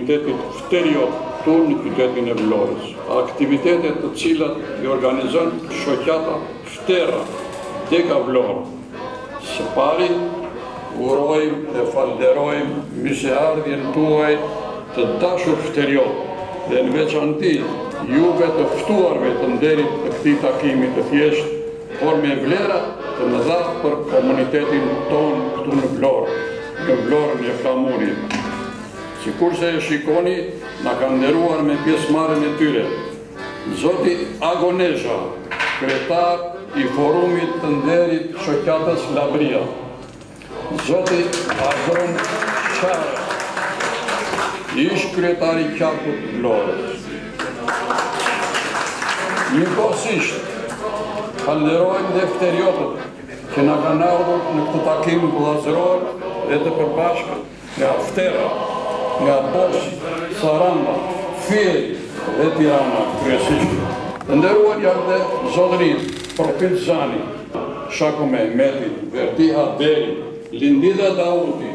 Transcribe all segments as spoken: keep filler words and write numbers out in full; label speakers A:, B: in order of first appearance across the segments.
A: komunitetit Fteriot këtu në qytetin e Vlorës. Aktivitetet të cilat i organizon shoqata Ftera, Deka Vlorë. Së pari, urojmë dhe falderojmë mirëseardhjen tuaj të dashur Fteriot dhe në veçanti juve të ftuarve të nderit të këtij takimi të thjeshtë, por me vlera të mëdha për komunitetin tonë këtu në Vlorë, në Vlorën e Flamurit. Sikurse e shikoni, na kanë nderuar me pjesëmarrjen e tyre Zoti Agonesha, kryetar i Forumit të nderit shoqatës Labria, Zoti Agon Shara, ish kryetari i qarkut të Vlorës. Njëkohësisht, falënderojmë dhe Fteriotët që na kanë ardhur në këtë takim vëllazëror dhe të përbashkët nga Ftera, nga Boshi, Saranda, Fieri dhe Tirana kryesisht. Të nderuar janë dhe zotërinj Profil Zani, Shakome Metit, Vertiha Deri, Lindita Dauti,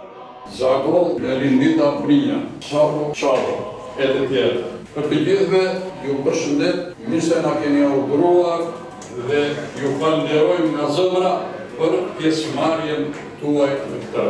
A: Zagol dhe Lindita Brinja, Savo Çavo e të tjerë. Për të gjithëve ju përshëndet, mirë se na keni urdhëruar dhe ju falenderojmë nga zemra për pjesëmarrjen tuaj në këtë.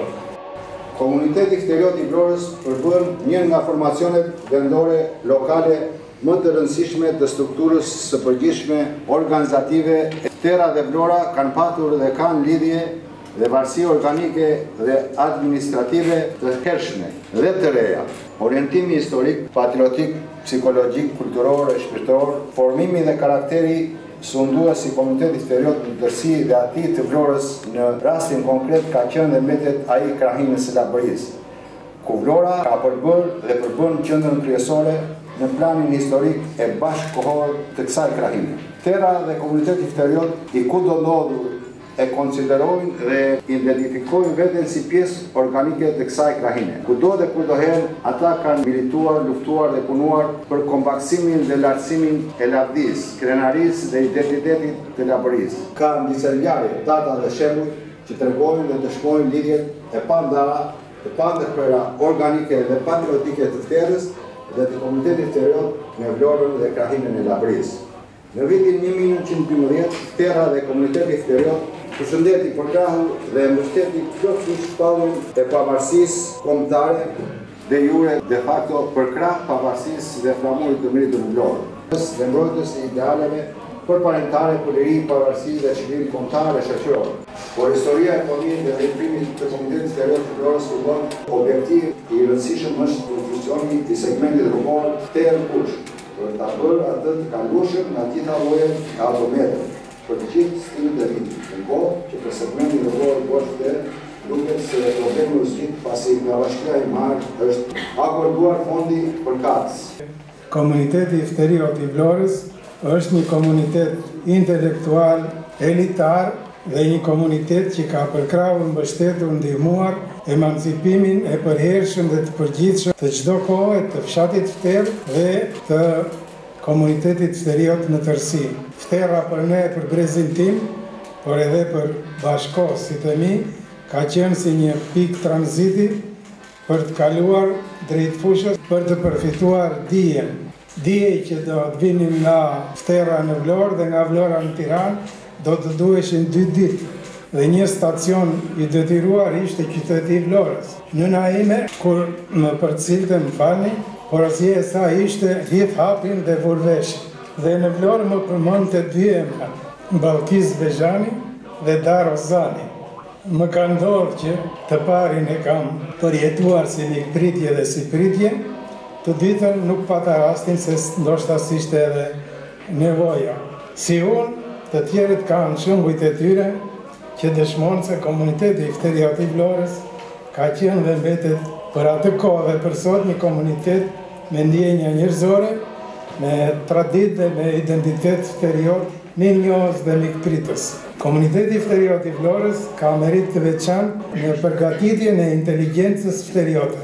B: Komuniteti Fteriot i Vlorës përbën një nga formacionet vendore lokale më të rëndësishme të strukturës së përgjithshme organizative. Ftera dhe Vlora kanë patur dhe kanë lidhje dhe varësi organike dhe administrative të hershme dhe të reja. Orientimi historik, patriotik, psikologjik, kulturor e shpirtëror, formimi dhe karakteri sundua si komuniteti Fteriot në tërësi dhe ati të Vlorës në rastin konkret ka qenë dhe mbetet ai krahinës së Labërisë, ku Vlora ka përbërë dhe përbën qendrën kryesore në planin historik e bashkëkohor të kësaj krahine. Ftera dhe komuniteti Fteriot i kudo ndodhur e konsiderojnë dhe identifikojnë veten si pjesë organike të kësaj krahine. Kudo dhe kudoherë ata kanë milituar, luftuar dhe punuar për kompaksimin dhe lartësimin e lavdisë, krenarisë dhe identitetit të Labërisë. Kanë disa ngjarje, data dhe shembuj që tregojnë dhe dëshmojnë lidhjet e pandara, të pandërpera organike dhe patriotike të Fterës dhe të komunitetit Fteriot me Vlorën dhe krahinën e Labërisë. Në vitin një mijë nëntëqind e dymbëdhjetë, Ftera dhe komuniteti Fteriot përshëndeti përkrahun dhe mbështeti plotësisht shpalljen e pavarësisë kombëtare de jure de facto për krah pavarësisë dhe flamurit të meritur në Vlorë. Dhe mbrojtës e idealeve përparentare për liri, pavarësi dhe çlirim kombëtar dhe shoqëror. Por historia e formimit dhe rriprimit të komunitetit Fteriot të Vlorës fillon objektiv i rëndësishëm është funksioni i segmentit rrugor Fterë-Kush, për ta bërë atë të kalueshëm nga gjitha llojet e autometëve për të gjithë stilin e vitit. Në kohë që për segmentin rrugor Bosh-Fterë duket se problemi u zgjidh pasi nga Bashkia e Mark është akorduar fondi për katës.
C: Komuniteti Fteriot i Vlorës është një komunitet intelektual, elitar dhe një komunitet që ka përkrahur, mbështetur, ndihmuar emancipimin e përhershëm dhe të përgjithshëm të çdo kohe të fshatit Fterë dhe të komunitetit Fteriot në tërësi. Ftera për ne, për brezin tim, por edhe për bashkëkohësit e mi, ka qenë si një pikë tranziti për të kaluar drejt fushës, për të përfituar dijen. Dije që do të vinim nga Ftera në Vlorë dhe nga Vlora në Tiranë, do të duheshin dy ditë dhe një stacion i detyruar ishte qyteti i Vlorës. Nëna ime, kur më përcilte më falni, por asje e sa ishte hith hapin dhe vurveshin. Dhe në Vlorë më përmendte dy emra, Ballkiz Bexhani dhe Daro Zani. Më ka ndodhur që të parin e kam përjetuar si mikpritje dhe si pritje, të dytën nuk pata rastin se ndoshta s'ishte edhe nevoja. Si unë, të tjerët kanë shembujt e tyre që dëshmon se komuniteti i Fteriot i Vlorës ka qenë dhe mbetet për atë kohë dhe për sot një komunitet me ndjenja njerëzore, me traditë dhe me identitet Fteriot, mirënjohës dhe mikpritës. Komuniteti i Fteriot i Vlorës ka merit të veçantë në përgatitjen e inteligjencës fteriote.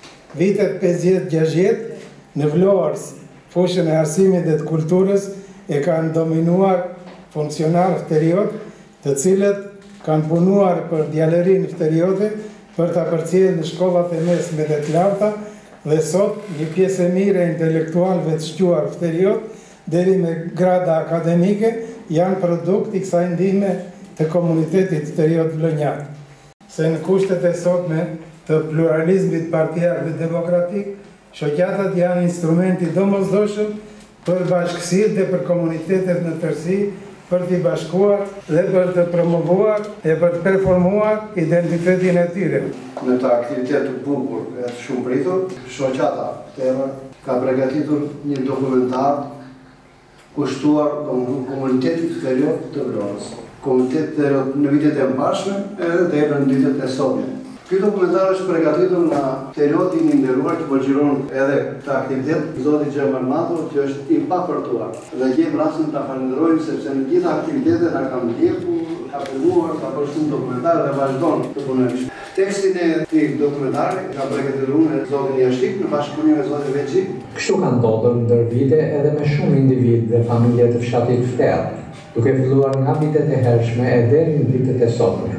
C: Vitet pesëdhjetë gjashtëdhjetë në Vlorë, fushën e arsimit dhe të kulturës e kanë dominuar funksionarë Fteriot, të cilët kanë punuar për djalerin Fteriote për të përcjellë në shkollat e mesme dhe të larta dhe sot një pjesë e mire e intelektualve të shquar Fteriot, deri me grada akademike, janë produkt i kësaj ndihme të komunitetit Fteriot Vlonjak. Se në kushtet e sotme të pluralizmit partijar dhe demokratik, shoqatat janë instrumenti domosdoshëm për bashkësitë dhe për komunitetet në tërësi, për t'i bashkuar dhe për të promovuar e për të performuar identitetin e tyre.
B: Në të aktivitet të bukur e të shumë pritur, shoqata Vtera ka përgatitur një dokumentar kushtuar komunitetit Fteriot të Vlorës. Komunitetit Fteriot në vitet e mbarshme edhe të epër në vitet e sotme. Ky dokumentar është përgatitur nga Fteriotin i nderuar që përgjiron edhe këtë aktivitet, zoti Gjerman Mato, që është i papërtuar. Dhe gjejmë rastin ta falenderojmë sepse në gjitha aktivitetet na ka ndjekur, ka filluar, ka bërë shumë dokumentar dhe vazhdon të punojë. Tekstin e këtij dokumentari ka përgatitur me zotin Jashik në bashkëpunim me zotin Veçi.
D: Kështu ka ndodhur ndër vite edhe me shumë individ dhe familje të fshatit Fterë, duke filluar nga vitet e hershme e deri në vitet e sotme.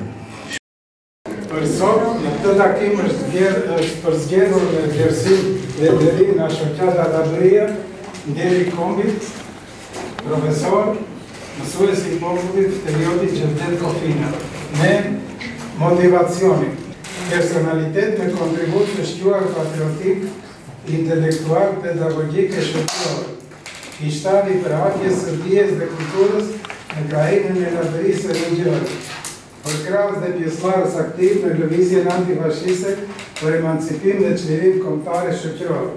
C: Për sot, në këtë takim është përzgjedhur me vlerësim dhe deri nga shoqata Labëria, Nderi Kombit, profesor, mësues i popullit Fterioti Gjevdet Kofina, me motivacionin, personalitet me kontribut të shquar patriotik, intelektual, pedagogjik e shoqëror, kishtari për ardhjes së dijes dhe kulturës në krahinën e Labërisë së Ligjore, për krahas dhe pjesëmarrës aktiv në lëvizjen antifashiste për emancipim dhe çlirim kombëtare shoqëror.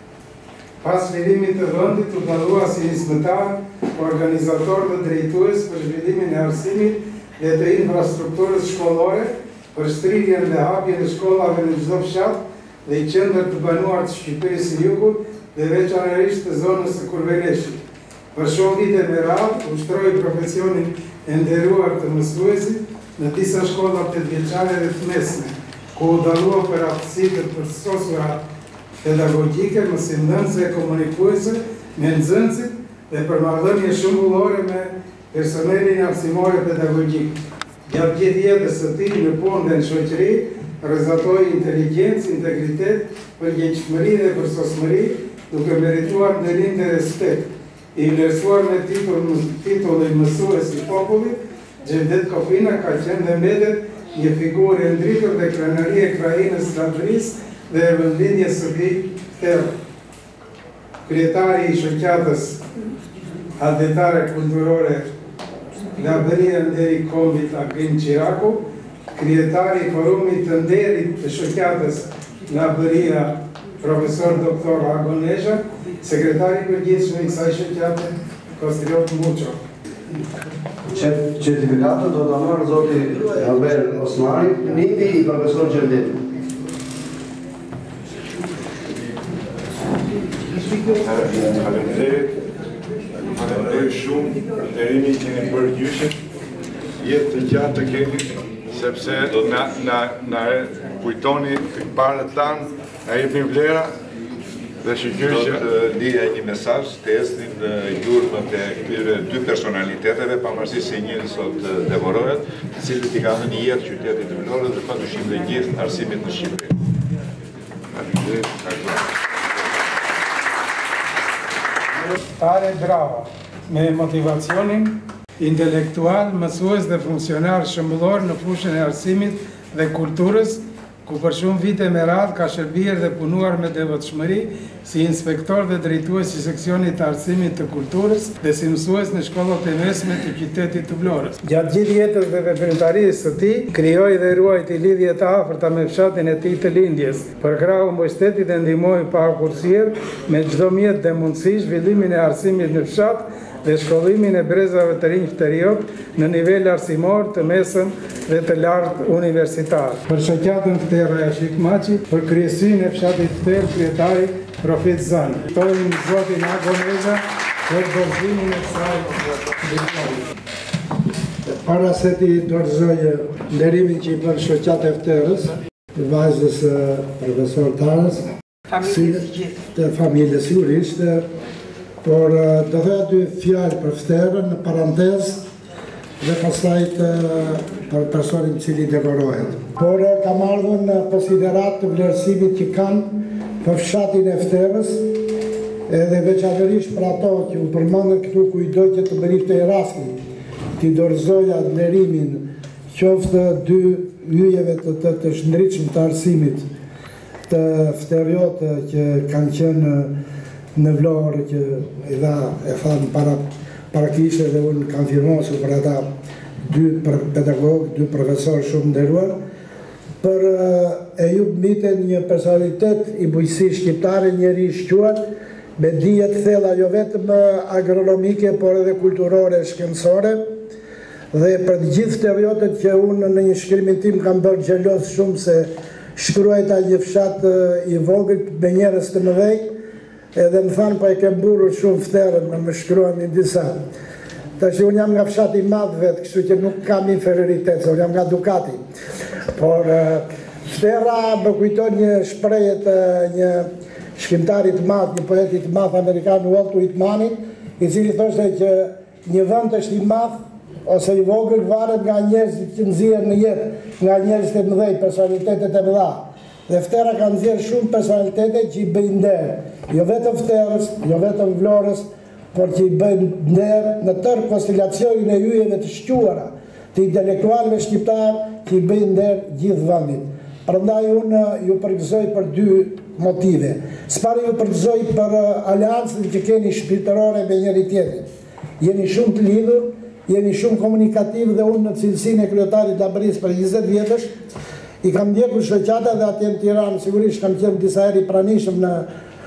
C: Pas lirimit të vendit u dallua si nismëtar, organizator dhe drejtues për zhvillimin e arsimit dhe të infrastrukturës shkollore, për shtrirjen dhe hapjen e shkollave në çdo fshat dhe i qendër të banuar të Shqipërisë së Jugut dhe veçanërisht të zonës së Kurveleshit. Për shumë vite me radhë ushtroi profesionin e nderuar të mësuesit në disa shkolla tetëvjeçare dhe të mesme, ku u dallua për aftësitë të përshtatshura pedagogjike, mësimdhënëse e komunikuese me nxënësit dhe për marrëdhënie shumëllore me personelin arsimor e pedagogjik. Gjatë gjithë jetës së tij në punë dhe në shoqëri, rrezatoi inteligjencë, integritet, përgjegjësi dhe përsosmëri, duke merituar nderim dhe respekt. I vlerësuar me titullin mësues i popullit, Gjevdet Kofina ka qenë dhe mbetet një figurë e ndritur dhe krenari e krahinës Labërisë dhe e vendlindjes së tij Fterë. Kryetari i shoqatës adhetare kulturore Labëria Nderi Kombit Agrin Qiraku, kryetari i forumit të nderit të shoqatës Labëria profesor doktor Agon Nesha, sekretari i përgjithshëm i kësaj shoqate Kostriot Muço.
B: Certifikatën do të marrë zoti Albert Osmani, nindi i profesor Gjevdet.
E: Faleminderit, faleminderit shumë, nderimi që keni bërë gjyshin, jetë të gjatë të keni, sepse na kujtoni të parët tanë, na jepni vlera, dhe shqyqyr që lija një mesazh të estin gjurmë të këtyre dy personaliteteve, pavarësisht se njëri sot demorohet, të cilët i ka dhënë jetë qytetit të Vlorës dhe padyshim dhe gjithë arsimit në Shqipëri.
C: Tare brava, me motivacionin intelektual, mësues dhe funksionar shëmbullor në fushën e arsimit dhe kulturës, ku për shumë vite me radhë ka shërbyer dhe punuar me devotshmëri si inspektor dhe drejtues i seksionit të arsimit të kulturës dhe si mësues në shkollat e mesme të qytetit të Vlorës. Gjatë gjithë jetës dhe veprimtarisë së tij, krijoi dhe ruajti lidhje të afërta me fshatin e tij të lindjes. Për krahun mbështeti dhe ndihmoi pa kurrësirë me çdo mjet dhe mundësi zhvillimin e arsimit në fshat dhe shkollimin e brezave të rinj Fteriot në nivel arsimor të mesëm dhe të lartë universitar. Për shoqatën Fterë Jashik Maçi, për kryesinë e fshatit Fterë, kryetari Profet Zani. Ftojmë zotin Agon Nesha për dorëzimin e kësaj diplomi.
F: Para se ti dorëzoj nderimin që i bën shoqata e Fterës, vajzës profesor Tarës, si të familjes sigurisht, por do thoya dy fjalë për Fterën në parantezë dhe pastaj për personin i cili dekorohet. Por kam ardhur në konsiderat të vlerësimit që kanë për fshatin e Fterës, edhe veçanërisht për ato që u përmendën këtu kujdoj që të bëriftej rasti, t'i dorëzoja nderimin qoftë dy yjeve të, të, të shndritshëm të arsimit të fteriotë që kanë qenë në Vlorë, që e dha e thanë para, para kishte dhe unë kanë firmosur për ata dy pedagogë, dy profesor shumë nderuar, për e ju miten një personalitet i bujqësisë shqiptare, njeri i shquar, me dije të thella jo vetëm agronomike, por edhe kulturore, shkencore, dhe për të gjithë fteriotët që unë në një shkrimin tim kam bërë xheloz shumë se shkruajta një fshat i vogël me njerëz të mëdhej, edhe më thanë pa e ke mburur shumë Fterën, më më shkruan një disa. Tash unë jam nga fshati i madh vetë, kështu që nuk kam inferioritet, se unë jam nga Ducati. Por Ftera më kujton një shprehje të një shkrimtarit të madh, një poetit të madh amerikan, Walt Whitman, i cili thoshte që një vend është i madh ose i vogël varet nga njerëzit që nxjerrin në jetë, nga njerëzit e mëdhej, personalitetet e mëdha. Dhe Ftera ka nxjerrë shumë personalitete që i bëjnë nder, jo vetëm Fterës, jo vetëm Vlorës, por që i bëjnë nder në tërë konstelacionin e yjeve të shquara, të intelektualëve shqiptar që i bëjnë nder gjithë vendit. Prandaj unë ju përgëzoj për dy motive. S'pari ju përgëzoj për aleancën që keni shpirtërore me njëri tjetrin. Jeni shumë të lidhur, jeni shumë komunikativ dhe unë në cilësinë e kryetarit Labërisë për njëzet vjetësh, i kam ndjekur shoqata dhe atje në Tiranë, sigurisht kam qenë disa herë i pranishëm në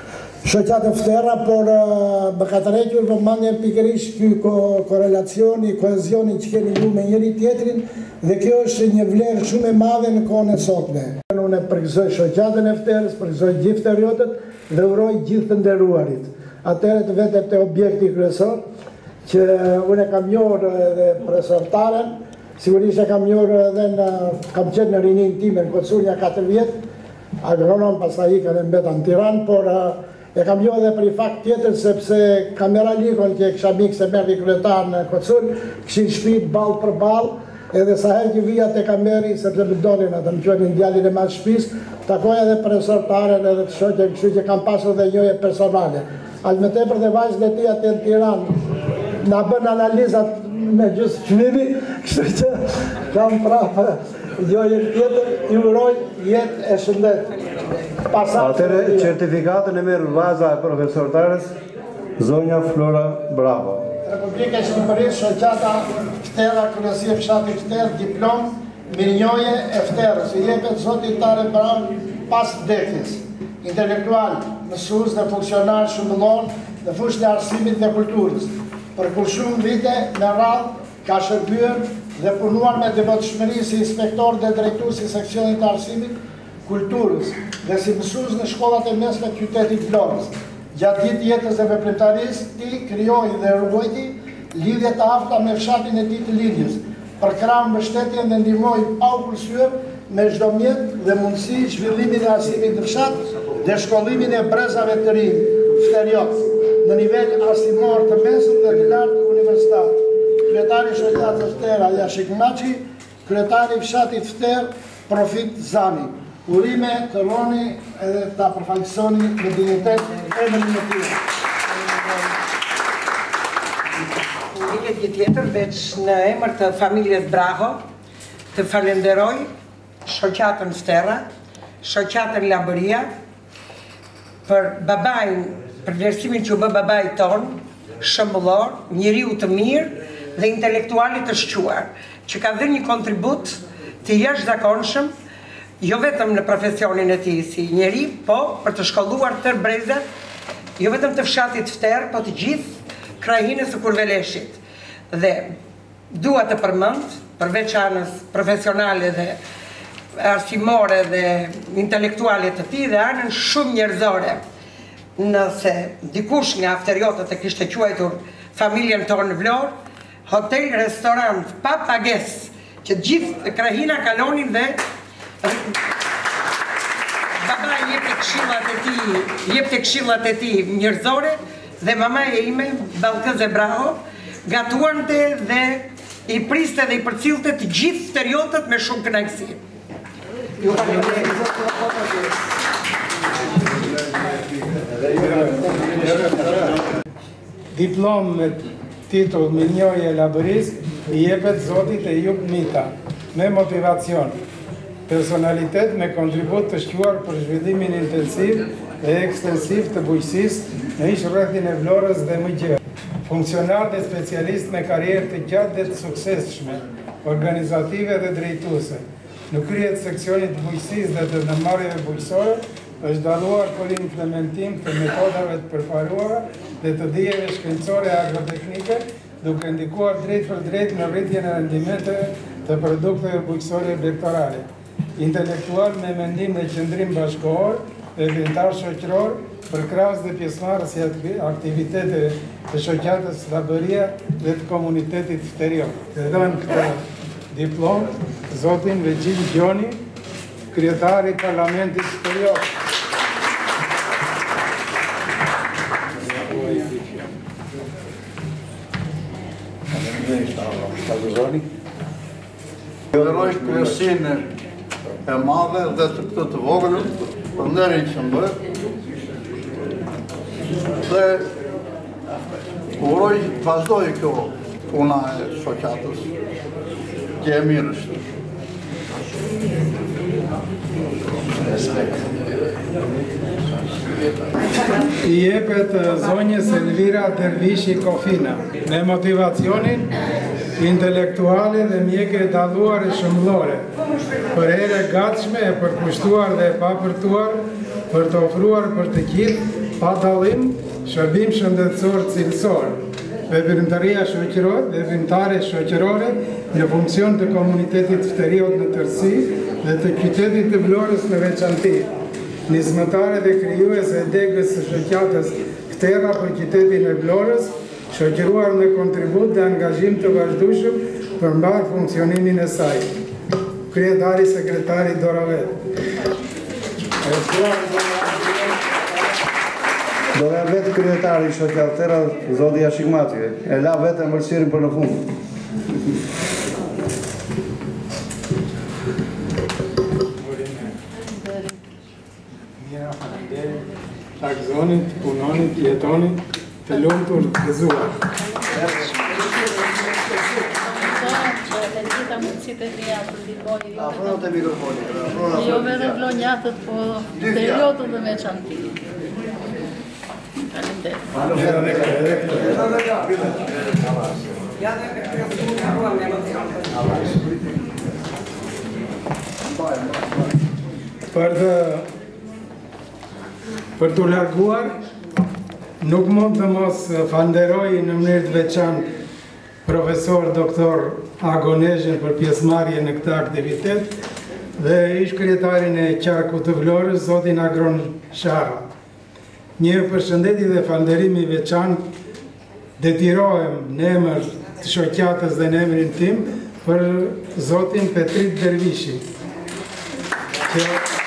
F: shoqatë Ftera, por më ka tërhequr vëmendjen pikërisht ky korelacioni, kohezioni që keni ju me njëri tjetrin, dhe kjo është një vlerë shumë e madhe në kohën e sotme. Unë përgëzoj shoqatën e Fterës, përgëzoj gjithë fteriotët dhe uroj gjithë të nderuarit. Atëherë të vetëm te objekti kryesor, që unë e kam njohur edhe profesortaren, sigurisht e kam njohur edhe në, kam qenë në rinin time në Koçurja katër vjet, agronom, pastaj ikën e mbeta në Tiranë, por e kam njohur edhe për një fakt tjetër, sepse Kameralikon që e kisha mik se merri kryetar në Kocur, kishin shtëpi ball për ball, edhe sa herë që vija te Kameri, sepse më dolin atë, më quajnë djalin e madh shtëpisë, takoja edhe profesortaren edhe të shoqen, kështu që kam pasur edhe njohje personale. Al më tepër dhe vajzët e tij aty në Tiranë na bën analizat me gjysmë çmimi, kështu që kam prapë njohje tjetër, ju uroj jetë e shëndet.
G: Atëre certifikatën e merr vaza e profesortares zonja Flora Bravo.
F: Republika e Shqipërisë, shoqata Ftera, Kryesia e Fshatit Fterë, diplom mirënjohje e Fterës, i jepet zotit Tare Bram pas vdekjes. Intelektual, mësues dhe funksionar shumëllor në fushën e arsimit dhe kulturës. Për kur shumë vite me radhë ka shërbyer dhe punuar me devotshmëri si inspektor dhe drejtues i seksionit të arsimit, kulturës dhe si mësues në shkollat e mesme të qytetit Vlorës. Gjatë gjithë jetës dhe veprimtarisë, ti krijoi dhe rrugojti lidhje të afta me fshatin e tij të lindjes, përkrah mbështetjen dhe ndihmoi pa u përsyer me çdo mjet dhe mundësi zhvillimin e arsimit në fshat dhe shkollimin e brezave të rinj fteriot në nivel arsimor të mesëm dhe të lartë universitar. Kryetari i shoqatës Ftera Jashik Maçi, kryetari i fshatit Fterë Profit Zani. Urime të rroni edhe ta përfaqësoni me dinjitet e në një tjetër.
H: Urime një tjetër, veç në emër të familjes Bravo, të falenderoj shoqatën Ftera, shoqatën Labëria, për babajn, për vlerësimin që u bë babai ton, shëmbullor, njeriu të mirë dhe intelektualit të shquar, që ka dhënë një kontribut të jashtëzakonshëm, jo vetëm në profesionin e tij si njeri, po për të shkolluar tërë brezat, jo vetëm të fshatit Fterë, po të gjithë krahinës së Kurveleshit. Dhe dua të përmend, përveç anës profesionale dhe arsimore dhe intelektuale të tij, dhe anën shumë njerëzore. Nëse dikush nga fteriotët e kishte quajtur familjen tonë në Vlorë, hotel, restorant, pa pagesë, që gjithë krahina kalonin dhe baba jepte këshillat e tij, jepte këshillat e tij njerëzore dhe mamaja ime, Ballkëze Bravo, gatuante dhe i priste dhe i përcillte të gjithë fteriotët me shumë kënaqësi. Ju falenderoj.
C: Diplom me titull Minjori e Labërist i jepet Zotit e Jup Mita, me motivacion, personalitet me kontribut të shquar për zhvillimin intensiv dhe ekstensiv të bujqësisë në ish rrethin e Vlorës dhe më gjë. Funksionar dhe specialist me karierë të gjatë dhe të suksesshme, organizative dhe drejtuese. Në kryet seksionit të bujqësisë dhe të ndërmarrjeve bujqësore, është dalluar për implementim të metodave të përparuara dhe të dijeve shkencore agroteknike, duke ndikuar drejt për drejt në rritjen e rendimenteve të produkteve bujqësore vektorale. Intelektual me mendim dhe qëndrim bashkohor dhe vjentar shoqëror, përkrahas dhe pjesëmarrës i aktiviteteve të shoqatës Labëria dhe të komunitetit Fterior. Të dhënë këtë diplom zotin Vegjil Gjoni, kryetari i Parlamentit Fterior.
I: Falenderoj kryesinë e madhe dhe të këtë të vogël për nderin që më bë. Dhe uroj të vazhdojë kjo puna e shoqatës, që e mirë është.
C: I jepet zonjës Elvira Dervishi Kofina, me motivacionin intelektuale dhe mjeke dalluar e shëmbullore, për ere gatshme e përkushtuar dhe e papërtuar, për të ofruar për të gjithë, pa dallim, shërbim shëndetësor cilësor, veprimtaria shoqërore, veprimtare shoqërore në funksion të komunitetit Fteriot në tërësi dhe të qytetit të Vlorës në veçanti, nismëtare dhe krijuese e degës së shoqatës Ftera për qytetin e Vlorës, shoqëruar në kontribut dhe angazhim të vazhdueshëm për mbar funksionimin e saj. Kryetari sekretari Doravet.
G: Doravet kryetari shoqatë Ftera, zoti Jashikmati, e la vetëm vlerësirin për në fund.
C: Takzonit, punonit, jetonit, të lumtur të gëzuar.
J: Gjitha mundësit e mija të ndihmoni jo vetëm vlonjatët, po Fteriotën dhe veçanti.
C: Për të Për të larguar, nuk mund të mos falenderoj në mënyrë të veçantë profesor doktor Agonezhin për pjesëmarrje në këtë aktivitet dhe ish kryetarin e qarkut të Vlorës, zotin Agron Shara. Një përshëndetje dhe falenderimi veçantë detirohem në emër të shoqatës dhe në emrin tim për zotin Petrit Dervishi, që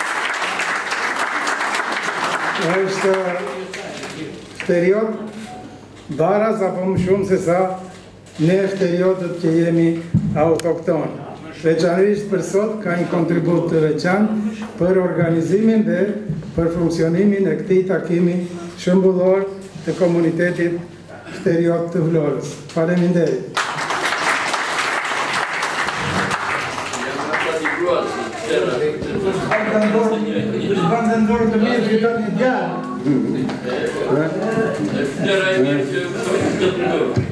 C: është Fteriot baraz apo më shumë se sa ne Fteriotët që jemi autokton. Veçanërisht për sot ka një kontribut të veçantë për organizimin dhe për funksionimin e këtij takimi shëmbullor të komunitetit Fteriot të Vlorës. Faleminderit.
F: Bandë ndorë të mirë që të një gjallë.
A: Ftera e mirë që të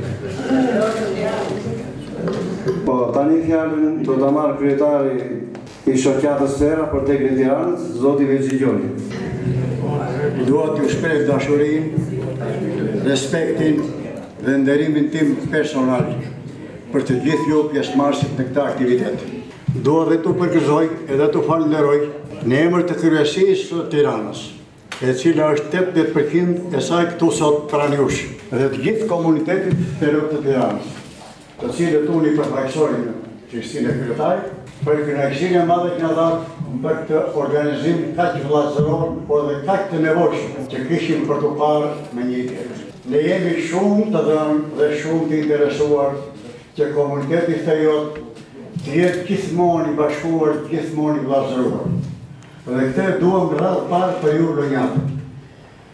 G: Po, tani fjallën do të marrë kryetari i shoqatës Ftera për Tekin e Tiranës, zoti Vegjil Gjoni.
I: Dua t'ju shpreh dashurinë, respektin dhe nderimin tim personal për të gjithë ju pjesëmarrësit në këtë aktivitet. Dua dhe t'u përgëzoj edhe t'u falenderoj në emër të kryesisë së Tiranës, e cila është tetëdhjetë përqind e saj këtu sot pranë jush, dhe të gjithë komunitetit Fteriot të Tiranës, të cilët unë i përfaqësoj në çështjen e kryetarit, për kënaqësinë e madhe që na dhanë për këtë organizim kaq vllazëror, por dhe kaq të nevojshëm që kishim për të parë me një tjetër. Ne jemi shumë të dhënë dhe shumë të interesuar që komuniteti Fteriot të jetë gjithmonë i bashkuar, gjithmonë i vllazëruar. Dhe këtë duam radhë parë për ju vlonjatët.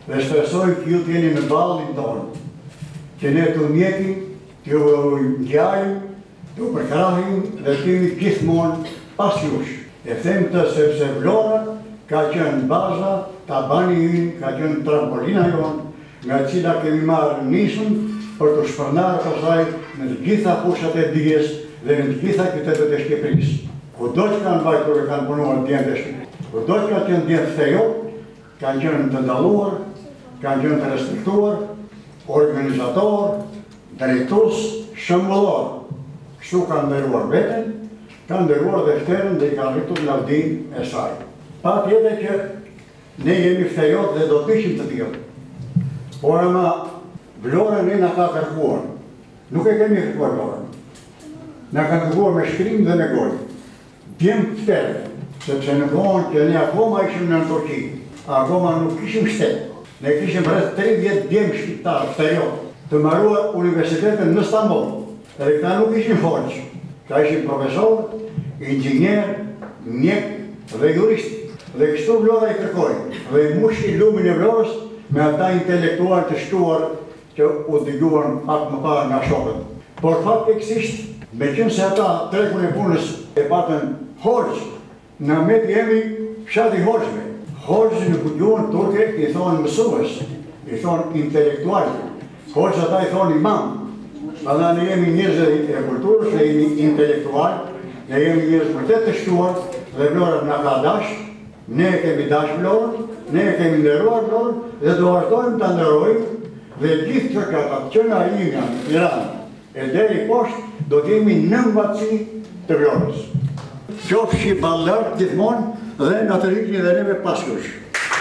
I: dhe shpresoj që ju t'jeni në ballin tonë, që ne të mjetim, t'ju ngjajmë, t'ju përkrahim dhe t'jemi gjithmonë pas jush. E them të sepse Vlora ka qenë baza, tabani ynë, ka qenë trampolina jonë, nga cila kemi marrë nisën për të shpërndarë pasaj në të gjitha fushat e dijes dhe në të gjitha qytetet e Shqipërisë. Kudo që kanë vajtur e kanë punuar djemtë e Shqipërisë, kudo që kanë qenë djemtë stereo, kanë qenë të ndaluar, kanë qenë të respektuar, organizator, drejtues, shembullor. Kështu kanë nderuar veten, kanë nderuar dhe Fterën dhe i kanë rritur lavdinë e saj. Patjetër që ne jemi fteriot dhe do të ishim të tillë. Por ama Vlora ne na ka kërkuar. Nuk e kemi kërkuar Vlorën. Na ka kërkuar me shkrim dhe me gojë. Djemë Fterë, sepse në kohën që ne akoma ishim në Turqi, akoma nuk kishim shtet. Ne kishim rreth tridhjetë djemë shqiptarë fteriot të mbaruar universitetin në Stamboll. Dhe këta nuk ishin hoq, ka ishin profesor, inxhinier, mjek dhe jurist. Dhe kështu Vlora i kërkoi dhe i mushi lumin e Vlorës me ata intelektual të shtuar që u dëgjuan pak më parë nga shokët. Por faktikisht, me qenë se ata trekun e punës e patën hoq, në met jemi fshati hoqve. Hoqë në gjuhën turke i thonë mësues, i thonë intelektual. Hoqë ata i thonë imam. Ata ne jemi njerëz e kulturës, ne jemi intelektual, ne jemi njerëz vërtet të shtuar dhe Vlora na ka dash, ne e kemi dash Vlorën, ne e kemi nderuar Vlorën dhe do vazhdojmë ta nderojmë dhe gjithë çokatat që nga i nga Tiranë e deri poshtë do të jemi në mbaci të Vlorës. Qofshi ballart gjithmonë dhe na të rritni dhe neve pas jush.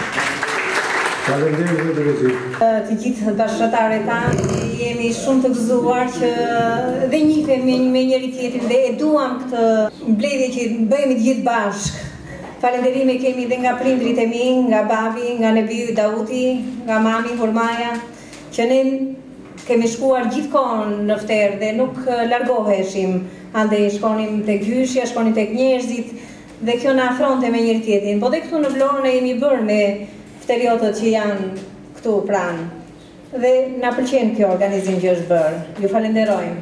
I: Faleminderit dhe drejtësi.
K: Të gjithë bashkëtarët tanë jemi shumë të gëzuar që dhe njihemi me njëri tjetrin dhe e duam këtë mbledhje që bëhemi të gjithë bashkë. Falenderime kemi dhe nga prindrit e mi, nga babi, nga Nebiu Dauti, nga mami Hurmaja, që ne kemi shkuar gjithkohën në Fterë dhe nuk largoheshim. Andej shkonim tek gjyshja, shkonim tek njerëzit dhe kjo na afronte me njëri tjetrin. Po dhe këtu në Vlorë ne jemi bërë me fteriotët që janë këtu pranë. Dhe na pëlqen kjo organizim që është bërë. Ju falenderojmë.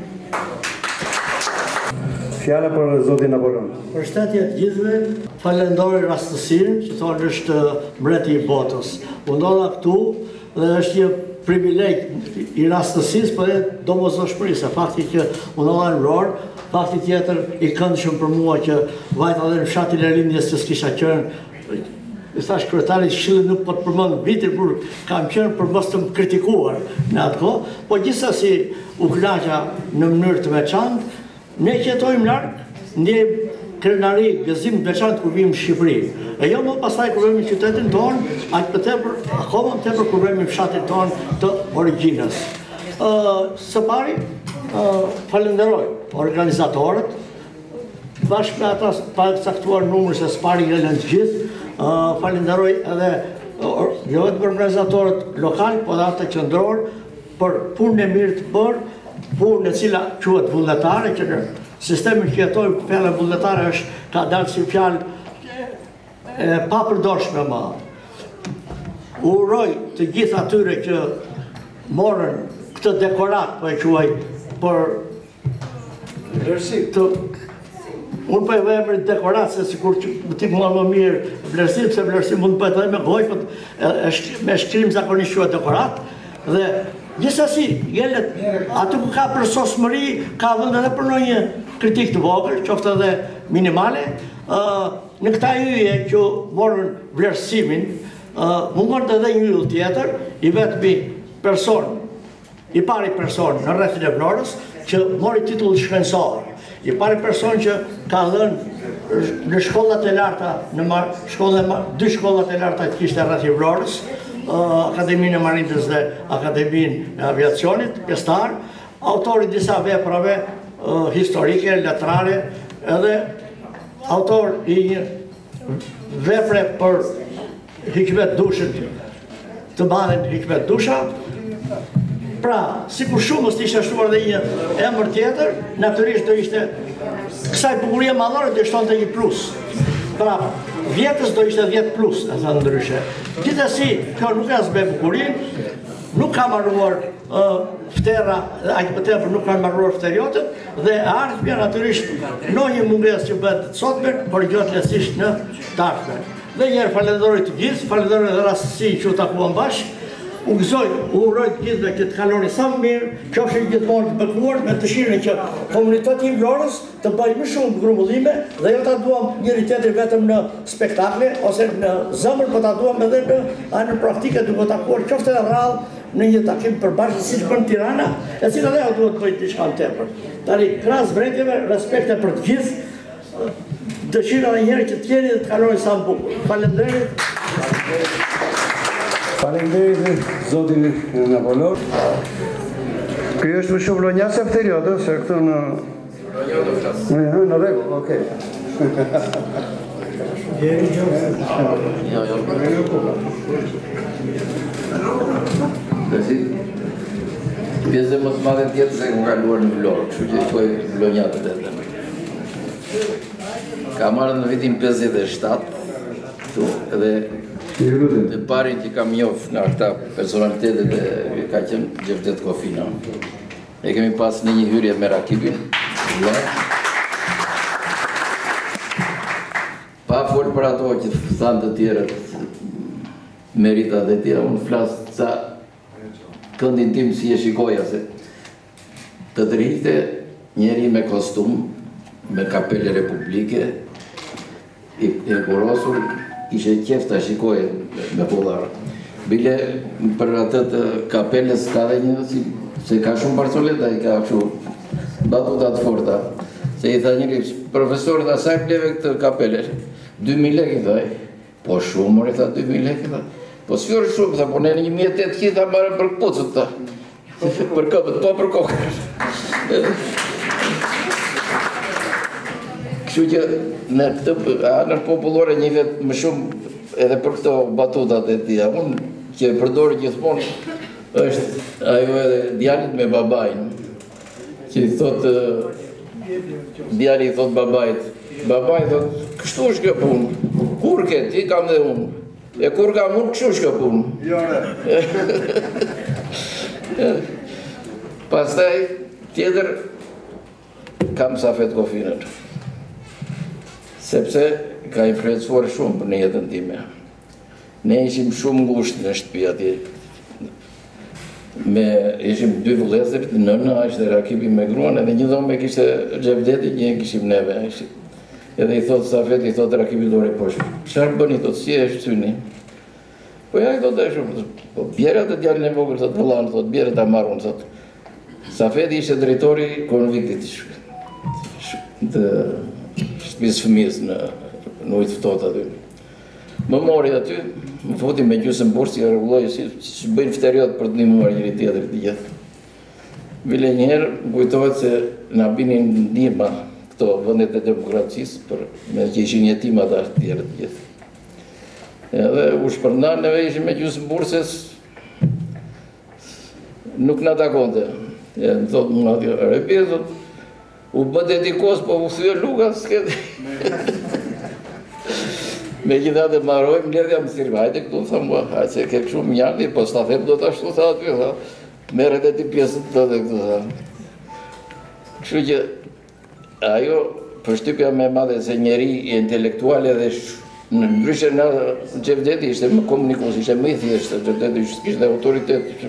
G: Fjala për zotin Apollon.
L: Përshtatje të gjithëve, falenderoj rastësinë që thonë është mbreti i botës. U ndodha këtu dhe është një privilegj i rastësisë, por edhe domosdoshmërisë. Fakti që u ndodha në Vlorë, fakti tjetër i këndshëm për mua që vajta edhe në fshatin e Lindjes që s'kisha qenë. I thash kryetarit Këshillit nuk po të përmend vitin kur kam qenë për mos të më kritikuar në atë kohë, po gjithsesi u kënaqa në mënyrë të veçantë. Ne që jetojmë larg, ndjejmë krenari, gëzim të veçantë kur vim në Shqipëri. E jo më pastaj kur vim në qytetin tonë, aq më tepër, akoma më tepër kur vim në fshatin tonë të origjinës. Së pari, falenderoj organizatorët, bashkë me ata pa caktuar numër se s'pari gjelen të gjithë. Falenderoj edhe jo vetëm organizatorët lokal, po dhe ata qendror për punën e mirë të bërë, punë e cila quhet vullnetare, që në sistemin që jetojmë fjala vullnetare është ka dalë si fjalë e papërdorshme më. Uroj të gjithë atyre që morën këtë dekorat, po e quaj, për të unë për e vëjmë dekorat, se sikur që më ti mua më mirë vlerësim, se vlerësim mund për e të dhe me gojë, me shkrim zakonisht quhet dekorat, dhe gjithsesi, jelet, aty ku ka për sosmëri, ka vënd edhe për një kritik të vogël, qoftë edhe minimale, në këta yje që morën vlerësimin, mungën edhe një yll tjetër, i vetëmi person, i pari person në rrethin e Vlorës, që mori titull shkencor. I pari person që ka dhënë në shkollat e larta, në dy shkollat e larta të kishte rreth i Vlorës, Akademinë e Marinës dhe Akademinë e Aviacionit, pjesëtar, autori disa veprave historike, letrare, edhe autor i një vepre për Hikmet Dushën, të madhen Hikmet Dusha. Pra, si kur shumës të ishte shtuar dhe një emër tjetër, natyrisht do ishte kësaj bukurie madhore të shton të një plus. Pra, vjetës do ishte dhjetë plus, e thënë ndryshe. Gjithsesi, kjo nuk ka zbe bukurin, nuk ka marruar ftera, aq më tepër nuk kanë marruar fteriotët, dhe ardhmja natyrisht në një mungesë që bëhet të sotme, por gjatë lehtësisht në të ardhmen. Dhe njerë falenderoj të gjithë, falenderoj edhe rastësi që u takuan bashkë. U gëzoj, u uroj të gjithëve që të kaloni sa më mirë, qofshin gjithmonë të bekuar me dëshirën që komuniteti i Vlorës të bëjë më shumë grumbullime dhe jo ta duam njëri tjetrin vetëm në spektakle ose në zemër, por ta duam edhe në anën praktike duke takuar qoftë edhe rrallë në një takim përbashkët siç bën Tirana, e cila ajo duhet të bëjë diçka më tepër. Tani krahas vërejtjeve, respekte për të gjithë, dëshira e njëri që të jeni dhe të kaloni sa më bukur. Faleminderit.
G: Faleminderit zotin Napoleon. Ky është më shumë lonjas e fteriotës, se këtu në... Në rregull, okej.
M: Pjesë më të madhe tjetër se kam kaluar në Vlorë, kështu që quaj lonjatët e të. Ka marrë në vitin pesëdhjetë e shtatë, këtu, edhe të parin që kam njof nga këta personalitetet e ka qenë Gjevdet Kofina. E kemi pas në një hyrje me Rakibin, pa folë për ato që thanë të tjerët, merita dhe tjera, unë flasë sa këndin tim si e shikoja se të drejte njeri me kostum, me kapele republike, i kurosur, ishe qef të shikoj me pollarë. Bile për atët kapeles ka dhe një, se ka shumë barsoleta, i ka shumë batutat forta. Se i tha njëri, profesor, dhe sa i pleve këtë kapeles? dy mijë lekë, i thaj. Po shumë, mërë, i tha, dy mijë lekë, i tha. Po s'fjorë shumë, tha, po në një mijë e tetë ki, tha, marë për këpucët, tha. Për këpët, po për kokër. Kështu që në këtë anër popullore një vetë më shumë edhe për këto batutat e tia, unë që e përdorë gjithmonë është ajo edhe djalit me babajnë, që i thotë, djali i thotë babajt, babajt thotë, kështu është kjo punë, kur ke ti kam dhe unë, e kur kam unë, kështu është kjo punë. Pastaj, tjetër, kam Safet Kofinën. Sepse ka influencuar shumë për në jetën time. Ne ishim shumë ngusht në shtëpi atje. Ishim dy vëllezërit, nëna ishte dhe Rakibi me gruan, edhe një dhome kishte Gjevdeti, një kishim neve. Edhe i thotë Safet, i thotë Rakibi dore poshtë. Çfarë bëni, thotë, si e shtyni? Po ja, i thotë e shumë. Po bjerët e djalin e vogël, thotë vëllanë, thotë, bjerët e marrun, thotë. Safet ishte drejtori konviktit të shtëpisë fëmijës në ujtë fëtot aty. Më mori aty, më futi me gjusën bursi, i rregulloj si që bëjnë fteriot për të ndihmuar njëri tjetër të gjithë. Bile njëherë, më kujtohet se na binin ndihma këto vendet e demokracisë për me që ishin jetima të tjerë të gjithë. Edhe u shpërndan, neve ishim me gjusën burses, nuk na takonte. E më thotë më atjo, repi, thotë, u bë dedikos, po u thyë luka, s'keti. Me gjitha dhe marojmë, ledhja më thirë, hajde këtu, tha mua, hajde se ke shumë njani, po s'ta them do të ashtu, tha aty, tha, meret e ti pjesët të dhe këtu, tha. Kështu që, ajo, përshtypja me madhe se njeri i intelektuale dhe në ndryshe në Gjevdeti ishte më komunikus, ishte më i thjeshtë, Gjevdeti ishte autoritet.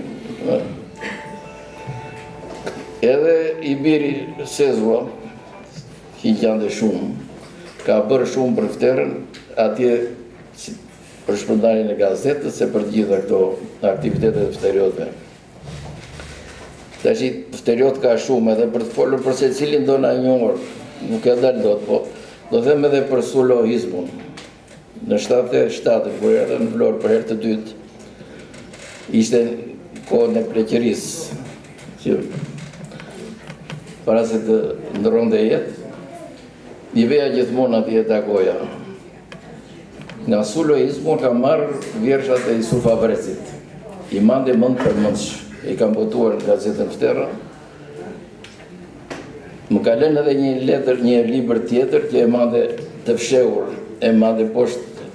M: Edhe i biri Sezua, që i qande shumë, ka bërë shumë për fterën, atje për shpërndarjen e gazetës se për të gjitha këto aktivitetet e fteriotve. Tashi fteriot ka shumë edhe për të folur për se cilin do na një orë, nuk e dalë do të po, do them edhe për sulohizmun. Në shtatë e shtatë, kur edhe në Vlorë për herë të dytë, ishte kohën e pleqërisë, që para se të ndronde jetë, një veja gjithmonë atje e takoja. Nga sulohizmu ka marrë vjershat e Isuf Avrecit. I mande mënd për mëndsh, i kam botuar në gazetën Ftera. Më kalen edhe një letër, një libër tjetër, që e mande të fshehur, e mande poshtë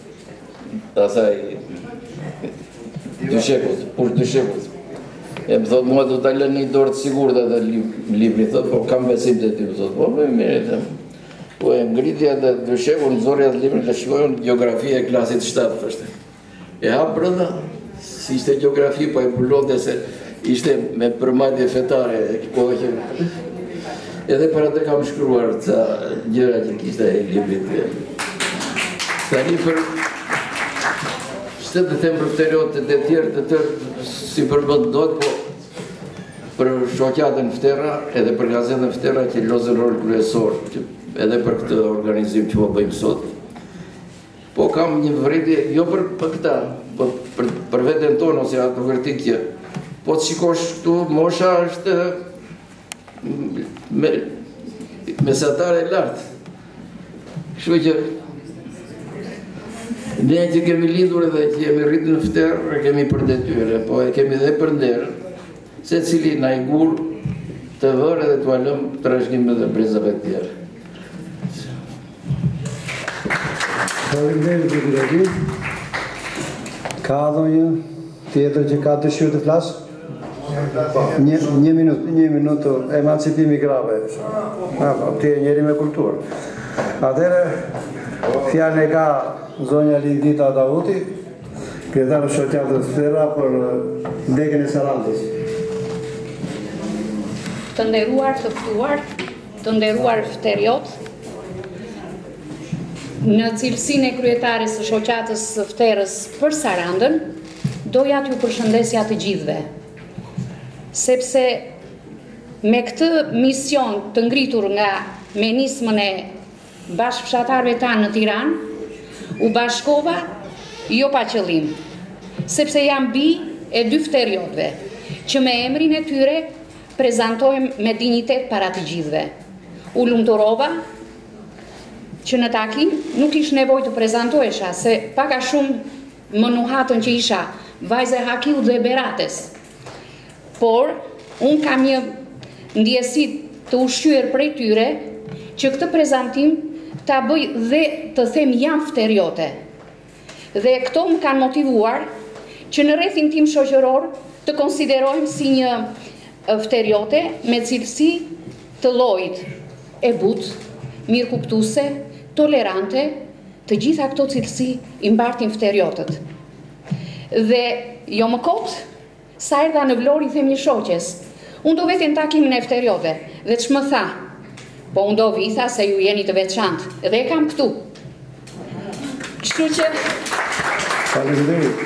M: asaj dyshekut, push dyshekut. E më thot, mua do t'a lënë një dorë të sigurt atë libri, thot, po kam besim të ty, thot, po më mirë, po e ngritja dhe dyshekut, në zorja të librin, të shikojnë geografia e klasit shtatë, thështë. E hapë brënda, si ishte geografi, po e bullote se ishte me përmajtje fetare, kohë që... Edhe për atë kam shkruar ca gjëra që kishte e librit. Tani për... Shtë të them për fteriotët e tjerë të tërë si përbët dojtë, po për shoqatën Ftera edhe për gazetën Ftera që lozën rol kryesor, edhe për këtë organizim që po bëjmë sot. Po kam një vërritje, jo për këta, po për veten tonë ose atë vërtik që, po të shikosh këtu, mosha është mesatare lartë. Kështu që ne që kemi lindur edhe që jemi rritë në Fterë, kemi për detyre, po e kemi dhe për nderë, se cili na i gur të vërë edhe të alëm të trashëgime dhe brezave të tjerë.
G: Faleminderit për direktiv. Ka ndonjë tjetër që ka dëshirë të flasë? Një minutë, një minutë, emancipimi grave. Ti e njeri me kulturë. Atëre, fjallë e ka zonja Lindita Dauti, kryetarë shoqatës Ftera për ndekjen e Sarandës.
N: Të nderuar të ftuar, të nderuar fteriot, në cilësinë e kryetares së shoqatës së Fterës për Sarandën, doja t'ju përshëndesja të gjithëve, sepse me këtë mision të ngritur nga menismën e bashkëfshatarëve tanë në Tiranë, u bashkova jo pa qëllim, sepse jam bi e dy fteriotëve, që me emrin e tyre prezentojmë me dignitet para të gjithëve. U lumturova që në takim nuk ish nevojë të prezentohesha, se paka shumë më nuhatën që isha vajze Hakiu dhe Berates. Por, unë kam një ndjesi të ushqyer prej tyre që këtë prezentim ta bëj dhe të them jam fteriote. Dhe këto më kanë motivuar që në rrethin tim shoqëror të konsiderojmë si një fteriote me cilësi të llojit e butë, mirëkuptuese, tolerante, të gjitha këto cilësi i mbartin fteriotët. Dhe jo më kot, sa erdha në Vlorë i them një shoqes, unë do vete në takimin e fteriotëve, dhe që më tha, po unë do vitha se ju jeni të veçantë, dhe e kam këtu. Kështu që...
G: Faleminderit.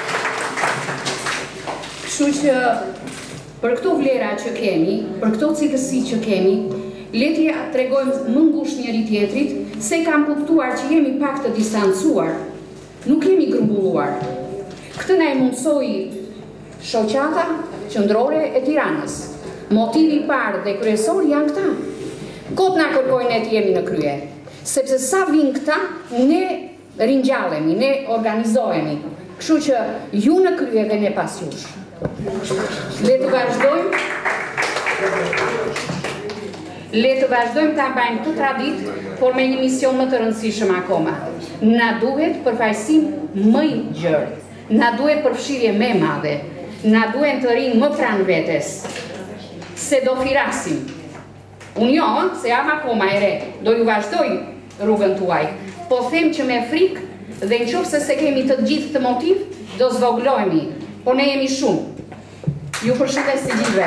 N: Kështu që për këto vlera që kemi, për këto cilësi që kemi, leti ja tregojmë më ngushtë njëri tjetrit, se kam kuptuar që jemi pak të distancuar, nuk jemi grumbulluar. Këtë na e mundsoi shoqata qendrore e Tiranës. Motivi i parë dhe kryesor janë këta. Kot na kërkojnë ne të jemi në krye, sepse sa vinë këta, ne ringjallemi, ne organizohemi. Kështu që ju në krye dhe ne pas jush. Le të vazhdojmë Le të vazhdojmë ta mbajmë këtë traditë, por me një mision më të rëndësishëm akoma. Na duhet përfaqësim më i gjerë, na duhet përfshirje më e madhe, na duhet të rinë më pranë vetes, se do firasim. Unë jo, se jam akoma e re, do ju vazhdoj rrugën tuaj, po them që me frikë dhe në qoftë se kemi të gjithë të motiv, do zvoglohemi, po ne jemi shumë. Ju përshëndes të gjithëve.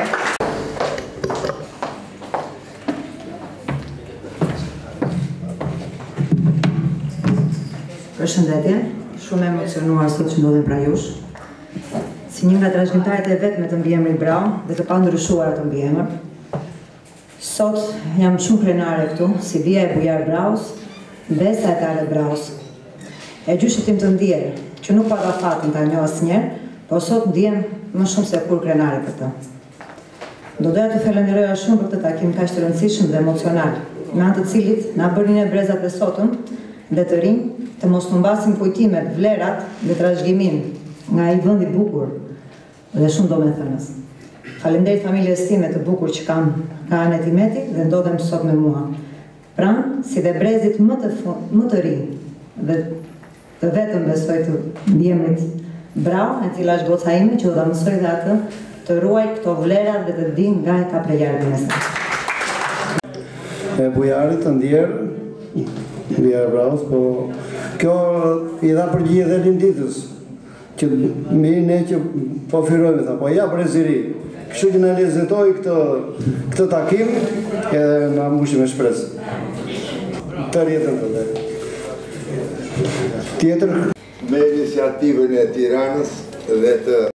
O: Përshëndetje, shumë emocionuar sot që ndodhem pra jush. Si një nga trashëgimtarët e vetë me të mbiemrin Brau dhe të pandryshuar të mbiemër, sot jam shumë krenare këtu, si vija e Bujar Braus, besa e Tale Braus. E gjyshit tim të ndjerë, që nuk pata fatin ta njoh asnjëherë, po sot ndjem më shumë se kur krenare për të. Do doja të falenderoja shumë për këtë takim kaq të rëndësishëm dhe emocional, me anë të cilit na bënin e brezat e sotëm dhe të rinj të mos të mbasim kujtimet, vlerat dhe trashëgimin nga ai vend i bukur dhe shumë domethënës. Faleminderit familjes time të bukur që kam nga anë e Timeti dhe ndodhem sot me mua. Pranë, si dhe brezit më të, më të ri dhe të vetëm besoj të ndjemrit Brau, e cila është goca ime, që do ta mësoj dhe atë të ruaj këto vlerat dhe të di nga e ka prejarë në së.
G: E bujarit të ndjerë, bujarë Braus, po kjo i dha përgjigje dhe Linditës, që mi ne që po firojme, tha, po ja preziri. Kështu që në lezetoj këtë, këtë takim, edhe në mbushim e shpresë. Të rjetën të dhe. Tjetër?
P: Me iniciativën e Tiranës dhe të